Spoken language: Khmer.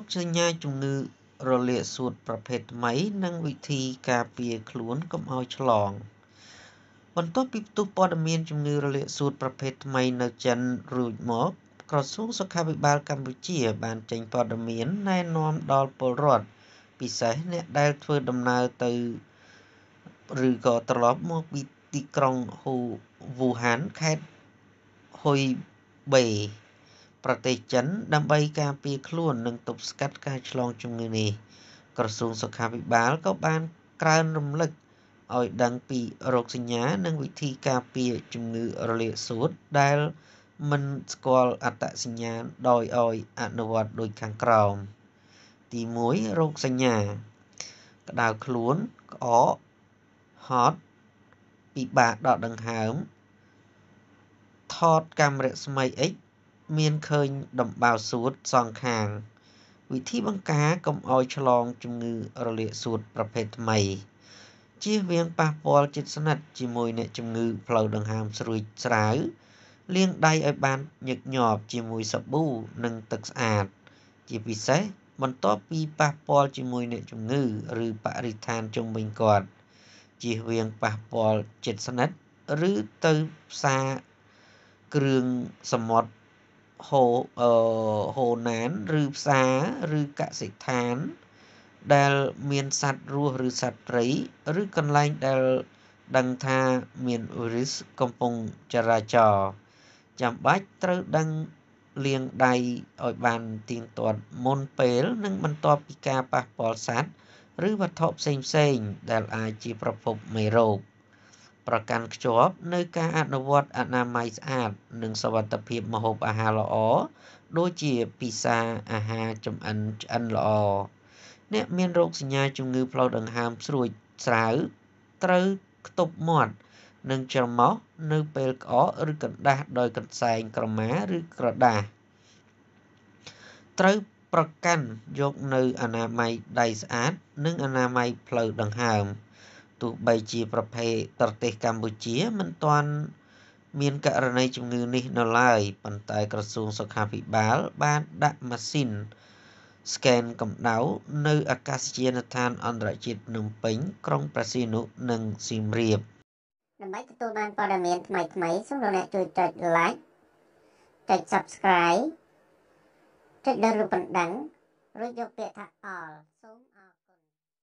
សញ្ញាជំងឺរលាកសួតប្រភេទថ្មីនិងវិធីការពារខ្លួនកុំឲ្យឆ្លងបន្ទាប់ពីផ្ទុះព័ត៌មានជំងឺរលាកសួតប្រភេទថ្មីនៅចិនរួចមកក្រសួងសុខាភិបាលកម្ពុជាបានចេញព័ត៌មានណែនាំដល់ពលរដ្ឋពិសេសអ្នកដែលធ្វើដំណើរទៅឬក៏ត្រឡប់មកពីទីក្រុងវូហានខេត្តហ៊ុយបេប្រទេសចិនដើម្បីការពារខ្លួននិងទប់ស្កាត់ការឆ្លងជំងឺនេះក្រសួងសុខាភិបាលក៏បានក្រើនរំលឹកឲ្យដឹងពីរោគសញ្ញានិងវិធីការពារជំងឺរលាកសួតដែលមិនស្គាល់អត្តសញ្ញាណដោយឲ្យអនុវត្តដូចខាងក្រោមទី1រោគសញ្ញាក្តៅខ្លួនក្អកហត់ពិបាកដកដង្ហើមថតកាំរស្មី X មានឃើញដំបៅសួតសងខាងវិធីបង្ការកុំឲ្យឆ្លងជំងឺរលាកសួតប្រភេទថ្មីជៀសវាងប៉ះពាល់ជិតស្និទ្ធជាមួយអ្នកជំងឺផ្លូវដង្ហើមស្រួយស្រាវលាងដៃឲ្យបានញឹកញាប់ជាមួយសាប៊ូនិងទឹកស្អាតជាពិសេសបន្ទាប់ពីប៉ះពាល់ជាមួយអ្នកជំងឺឬបរិស្ថានជុំវិញគាត់ជៀសវាងប៉ះពាល់ជិតស្និទ្ធឬទៅផ្សារគ្រឿងសមុទ្រហូណានឬផ្សារឬកសិដ្ឋានដែលមានសត្វរស់ឬសត្វព្រៃឬកន្លែងដែលដឹងថាមានវីរុសកំពុងចរាចរចាំបាច់ត្រូវដឹងលាងដៃឲ្យបានទៀងទាត់មុនពេលនិងបន្ទាប់ពីការប៉ះពាល់សត្វឬវត្ថុផ្សេងៗដែលអាចជាប្រភពមេរោគប្រកាន់ខ្ជាប់នៅការអនុវត្តអនាម័យស្អាតនិងសុវត្ថិភាពម្ហូបអាហារល្អដូចជាពិសាអាហារចម្អិនឆ្អិនល្អអ្នកមានរោគសញ្ញាជំងឺផ្លូវដង្ហើមស្រួយស្រាវត្រូវខ្ទប់មាត់និងច្រមុះនៅពេលក្អកឬកណ្ដាស់ដោយកន្សែងក្រមាឬក្រដាសត្រូវប្រកាន់យកនៅអនាម័យដៃស្អាតនិងអនាម័យផ្លូវដង្ហើមទោះបីជាប្រទេសកម្ពុជាមិនទាន់មានករណីជំងឺនេះនៅឡើយប៉ុន្តែក្រសួងសុខាភិបាលបានដាក់ម៉ាស៊ីនស្កេនកម្ដៅនៅអាកាសយានដ្ឋានអន្តរជាតិភ្នំពេញក្រុងព្រះសីហនុនិងសៀមរាបដើម្បីទទួលបានព័ត៌មានថ្មីៗសូមលោកអ្នកជួយចុច like ចុច subscribe ចុចលើរូបកណ្ដឹងរួចយកពាក្យថា all សូម